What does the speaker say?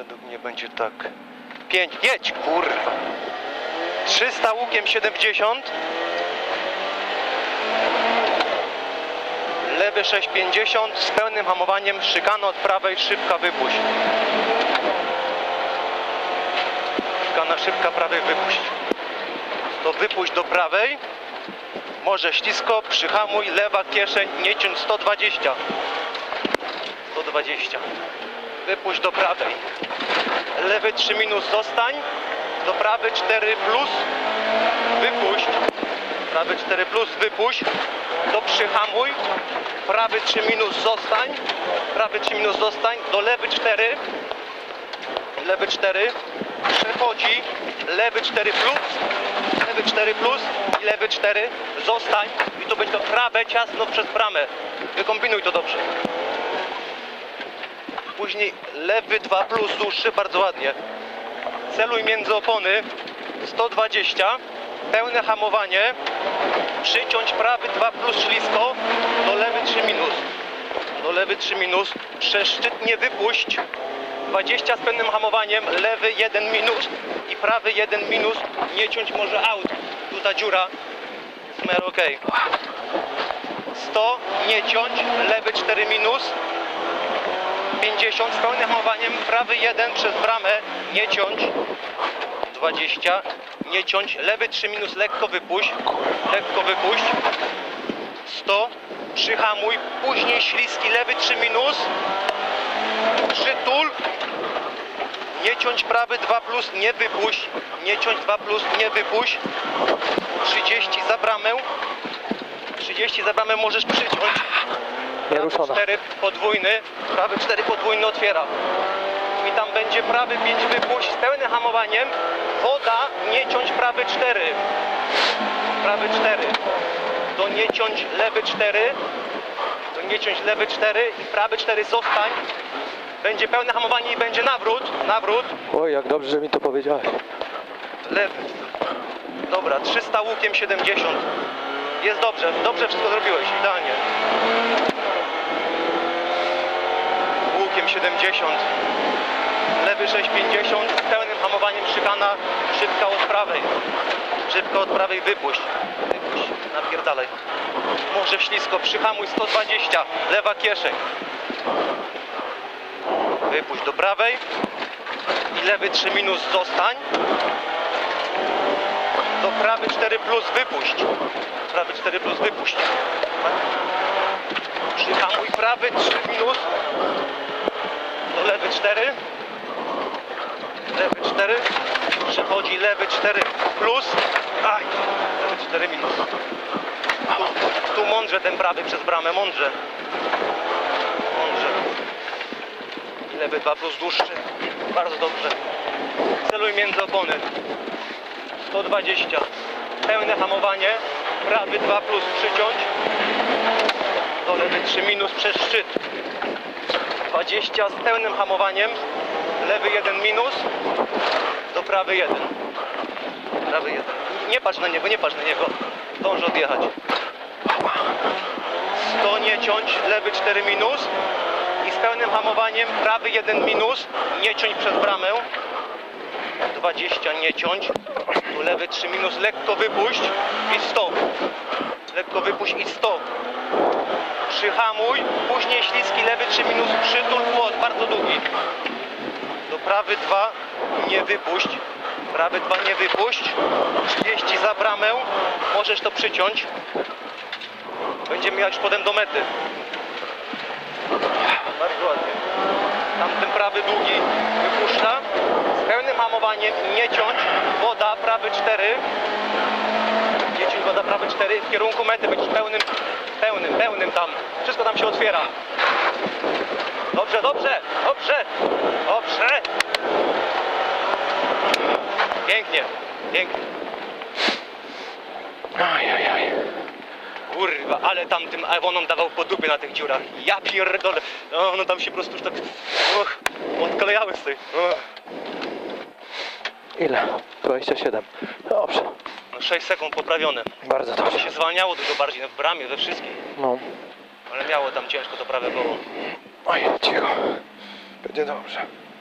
Według mnie będzie tak. 5, jedź, kurwa. 300 łukiem 70. Lewy 650 z pełnym hamowaniem, szykana od prawej, szybka wypuść. Szykana szybka prawej wypuść. To wypuść do prawej. Może ślisko, przyhamuj, lewa kieszeń, nie ciąć 120. 120. Wypuść do prawej. Lewy 3 minus zostań. Do prawy 4 plus. Wypuść. Prawy 4 plus wypuść. Do przyhamuj. Prawy 3 minus zostań. Prawy 3 minus zostań. Do lewy 4. Lewy 4. Przechodzi. Lewy 4 plus. Lewy 4 plus i lewy 4. Zostań. I to będzie to prawe ciasno przez bramę. Wykombinuj to dobrze. Później lewy 2 plus dłuższy, bardzo ładnie. Celuj między opony. 120. Pełne hamowanie. Przyciąć prawy 2 plus ślisko. Do lewy 3 minus. Do lewy 3 minus. Przeszczytnie wypuść. 20 z pełnym hamowaniem. Lewy 1 minus. I prawy 1 minus. Nie ciąć może aut. Tu ta dziura. Smer ok. 100. Nie ciąć. Lewy 4 minus. 50 z pełnym hamowaniem. Prawy 1 przez bramę. Nie ciąć. 20. Nie ciąć. Lewy 3 minus. Lekko wypuść. Lekko wypuść. 100. Przyhamuj. Później śliski. Lewy 3 minus. Przytul. Nie ciąć prawy 2 plus. Nie wypuść. Nie ciąć 2 plus. Nie wypuść. 30 za bramę. 30 za bramę możesz przyciąć. Prawy 4 podwójny. Prawy 4 podwójny otwiera. I tam będzie prawy 5 wypuść z pełnym hamowaniem. Woda, nie ciąć prawy 4. Prawy 4. To nie ciąć lewy 4. To nie ciąć lewy 4 i prawy 4 zostań. Będzie pełne hamowanie i będzie nawrót. Nawrót. Oj, jak dobrze, że mi to powiedziałeś. Lewy. Dobra, 300 łukiem 70. Jest dobrze. Dobrze wszystko zrobiłeś. Idealnie. Łukiem 70. Lewy 650 z pełnym hamowaniem szykana. Szybka od prawej. Szybko od prawej wypuść. Wypuść. Napierdalaj. Może ślisko. Przyhamuj 120. Lewa kieszeń. Wypuść do prawej. I lewy 3 minus zostań. Do prawy 4 plus wypuść. Prawy 4 plus wypuść. Przyhamuj prawy 3 minus. Do lewy 4. Lewy 4. Przechodzi lewy 4 plus. Aj. Lewy 4 minus. Tu mądrze ten prawy przez bramę. Mądrze. Mądrze. I lewy 2 plus dłuższy. Bardzo dobrze. Celuj między opony. 120. Pełne hamowanie. Prawy 2 plus przyciąć. Do lewy 3 minus przez szczyt. 20 z pełnym hamowaniem. Lewy 1 minus. Do prawy 1. Prawy 1. Nie patrz na niego, nie patrz na niego. Dąży odjechać. 100 nie ciąć. Lewy 4 minus. I z pełnym hamowaniem prawy 1 minus. Nie ciąć przez bramę. 20 nie ciąć. Tu lewy 3 minus. Lekko wypuść. I 100. Lekko wypuść i 100. Przyhamuj. Później śliski. Lewy 3 minus. Przytul płot. Bardzo długi. Do prawy 2 nie wypuść. Prawy 2 nie wypuść. 30 za bramę. Możesz to przyciąć. Będziemy jechać potem do mety. Bardzo ładnie. Tamten prawy długi wypuszcza. Z pełnym hamowaniem nie ciąć. Woda prawy 4. Nie ciąć woda prawy 4. W kierunku mety będziesz pełnym tam. Wszystko tam się otwiera. Dobrze, dobrze, dobrze, dobrze. Pięknie, pięknie. Ajajaj. Kurwa, ale tamtym Ewonom dawał po dupie na tych dziurach. Ja pierdolę. No tam się po prostu już tak odklejały z tej. Ile? 27. Dobrze. No 6 sekund poprawione. Bardzo To dobrze. się zwalniało dużo bardziej w bramie, we wszystkich. No. Ale miało tam ciężko to prawe było. Oj, cicho. Będzie dobrze.